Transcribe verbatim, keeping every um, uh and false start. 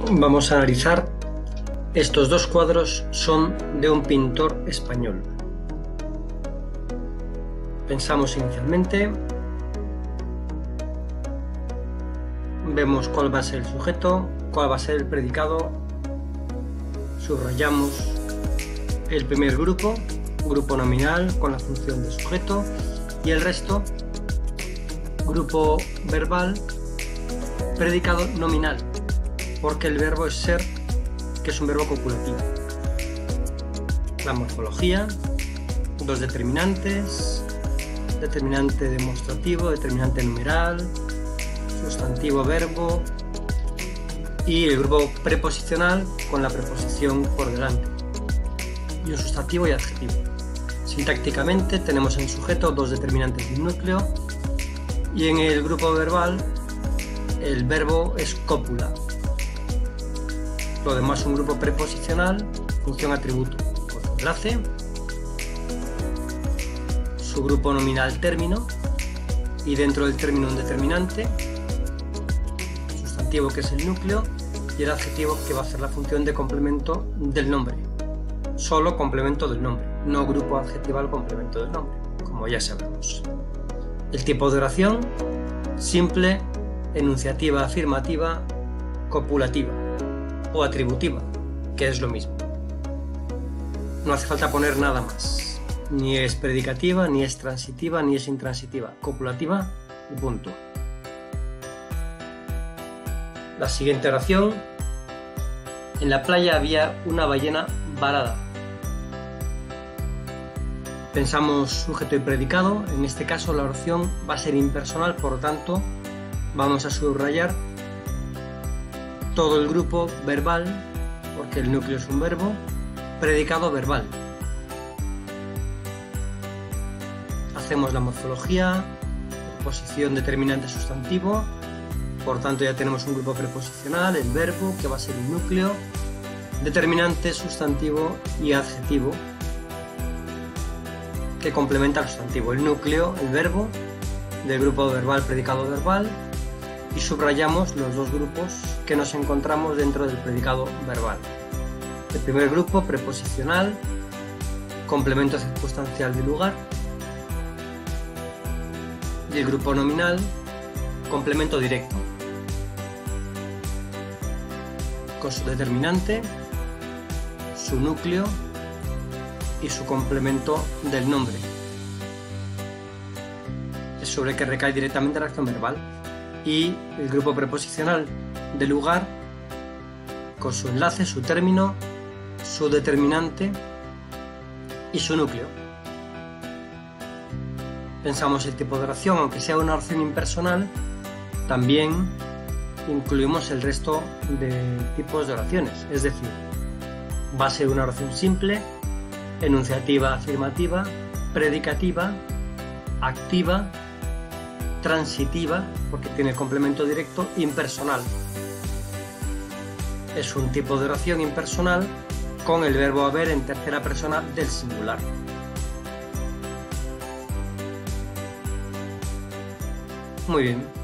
Vamos a analizar. Estos dos cuadros son de un pintor español. Pensamos inicialmente, vemos cuál va a ser el sujeto, cuál va a ser el predicado, subrayamos el primer grupo, grupo nominal con la función de sujeto, y el resto, grupo verbal, predicado nominal, porque el verbo es ser, que es un verbo copulativo. La morfología, dos determinantes, determinante demostrativo, determinante numeral, sustantivo verbo y el grupo preposicional con la preposición por delante, y un sustantivo y adjetivo. Sintácticamente tenemos en sujeto dos determinantes y un núcleo, y en el grupo verbal el verbo es cópula. Lo demás un grupo preposicional, función atributo, con enlace, su grupo nominal término, y dentro del término un determinante, sustantivo que es el núcleo, y el adjetivo que va a hacer la función de complemento del nombre. Solo complemento del nombre, no grupo adjetival complemento del nombre, como ya sabemos. El tipo de oración, simple, enunciativa afirmativa, copulativa o atributiva, que es lo mismo. No hace falta poner nada más. Ni es predicativa, ni es transitiva, ni es intransitiva. Copulativa y punto. La siguiente oración. En la playa había una ballena varada. Pensamos sujeto y predicado. En este caso la oración va a ser impersonal, por lo tanto vamos a subrayar todo el grupo verbal, porque el núcleo es un verbo, predicado verbal. Hacemos la morfología, preposición determinante sustantivo, por tanto ya tenemos un grupo preposicional, el verbo, que va a ser el núcleo, determinante sustantivo y adjetivo, que complementa al sustantivo, el núcleo, el verbo, del grupo verbal, predicado verbal, y subrayamos los dos grupos que nos encontramos dentro del predicado verbal. El primer grupo, preposicional, complemento circunstancial del lugar, y el grupo nominal, complemento directo, con su determinante, su núcleo y su complemento del nombre. Es sobre el que recae directamente la acción verbal. Y el grupo preposicional del lugar con su enlace, su término, su determinante y su núcleo. Pensamos el tipo de oración, aunque sea una oración impersonal, también incluimos el resto de tipos de oraciones, es decir, va a ser una oración simple, enunciativa afirmativa, predicativa, activa, transitiva, porque tiene complemento directo, impersonal. Es un tipo de oración impersonal con el verbo haber en tercera persona del singular. Muy bien.